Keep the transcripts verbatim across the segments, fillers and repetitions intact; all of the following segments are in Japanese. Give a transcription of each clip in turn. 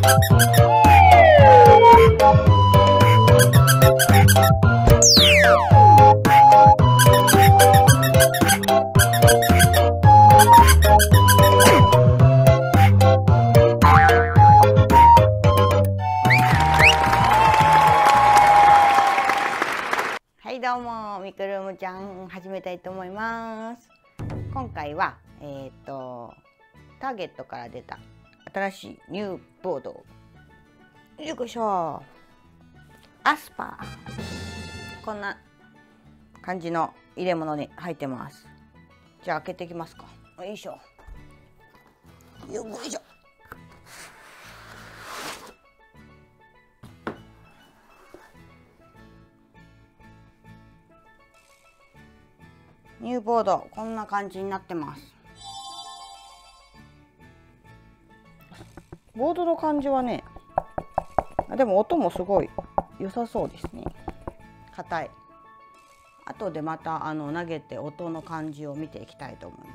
はいどうも、ミクルームちゃん始めたいと思います。今回はえっとターゲットから出た新しいニューボード、よいしょ、アスパー、こんな感じの入れ物に入ってます。じゃあ開けていきますか。よいしょ、よいしょ。ニューボード、こんな感じになってます。ボードの感じはね、でも音もすごい良さそうですね。硬い。後でまたあの投げて音の感じを見ていきたいと思います。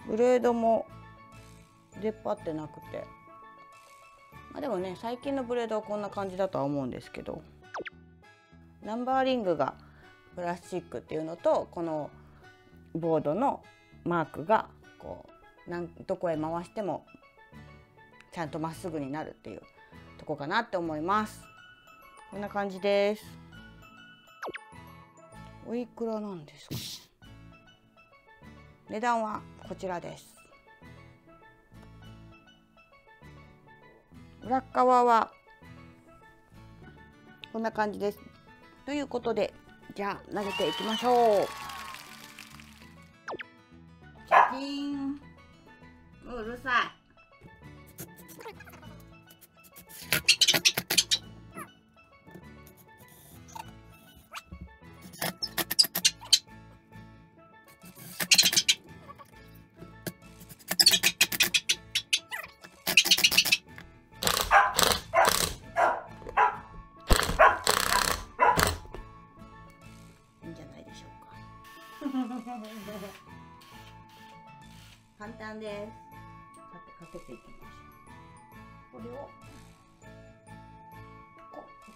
ブレードも出っ張ってなくて、まあ、でもね最近のブレードはこんな感じだとは思うんですけど、ナンバーリングがプラスチックっていうのと、このボードのマークがこうなんどこへ回してもちゃんとまっすぐになるっていうとこかなって思います。こんな感じです。おいくらなんですかね。値段はこちらです。裏側はこんな感じです。ということで、じゃあ投げていきましょう。チャキーン。うるさい。簡単です。かけていきましょう。これをこう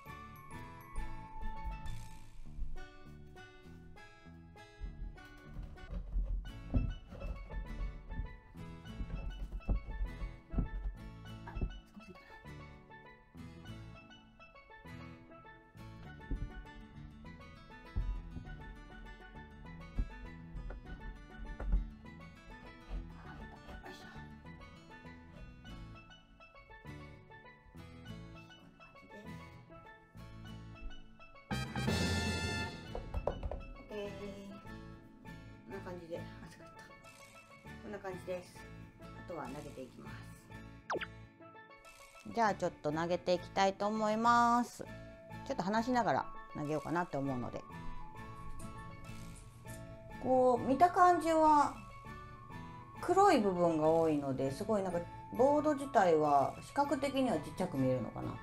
こんな感じで、あ、疲れた。こんな感じです。あとは投げていきます。じゃあちょっと投げていきたいと思います。ちょっと話しながら投げようかなって思うので、こう見た感じは黒い部分が多いので、すごいなんかボード自体は視覚的にはちっちゃく見えるのかな。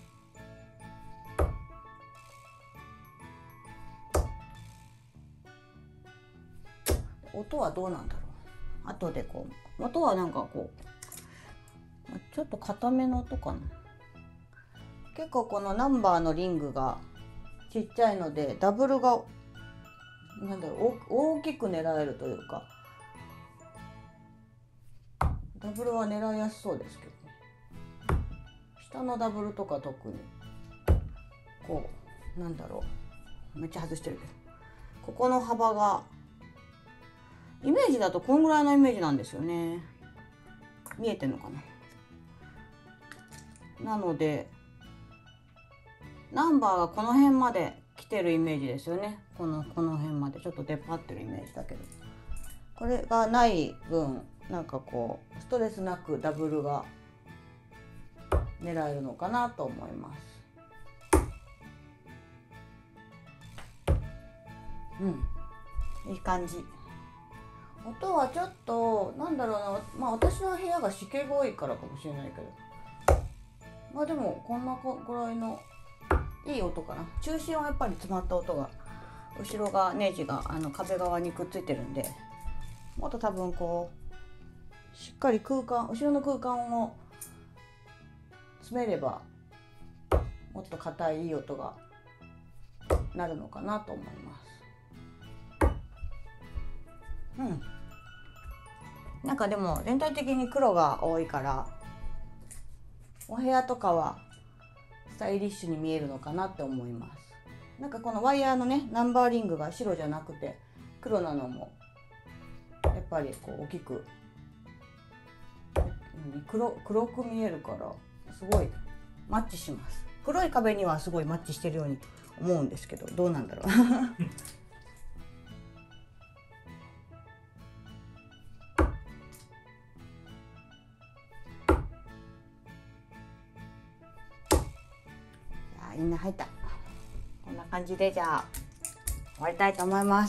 音はどうなんだろう。後でこう音はなんかこうちょっと硬めの音かな。結構このナンバーのリングがちっちゃいので、ダブルがなんだろう、大きく狙えるというか、ダブルは狙いやすそうですけどね。下のダブルとか特にこうなんだろう、めっちゃ外してるけど、ここの幅がイメージだとこんぐらいのイメージなんですよね。見えてんのかな。なのでナンバーがこの辺まで来てるイメージですよね。このこの辺までちょっと出っ張ってるイメージだけど、これがない分なんかこうストレスなくダブルが狙えるのかなと思います。うん、いい感じ。音はちょっとなんだろうな、まあ私の部屋が湿気が多いからかもしれないけど、まあでもこんなぐらいのいい音かな。中心はやっぱり詰まった音が、後ろがネジがあの壁側にくっついてるんで、もっと多分こうしっかり空間、後ろの空間を詰めればもっと硬いいい音がなるのかなと思います。うん、なんかでも全体的に黒が多いからお部屋とかはスタイリッシュに見えるのかなって思います。なんかこのワイヤーのねナンバーリングが白じゃなくて黒なのもやっぱりこう大きく黒、黒く見えるからすごいマッチします。黒い壁にはすごいマッチしてるように思うんですけど、どうなんだろうみんな入った。こんな感じでじゃあ終わりたいと思います。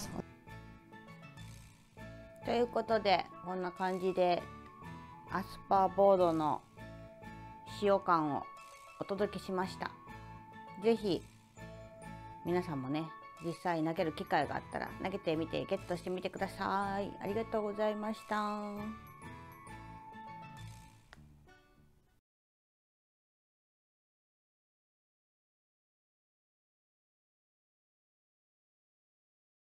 ということでこんな感じでアスパーボードの使用感をお届けしました。是非皆さんもね実際投げる機会があったら投げてみてゲットしてみてください。ありがとうございました。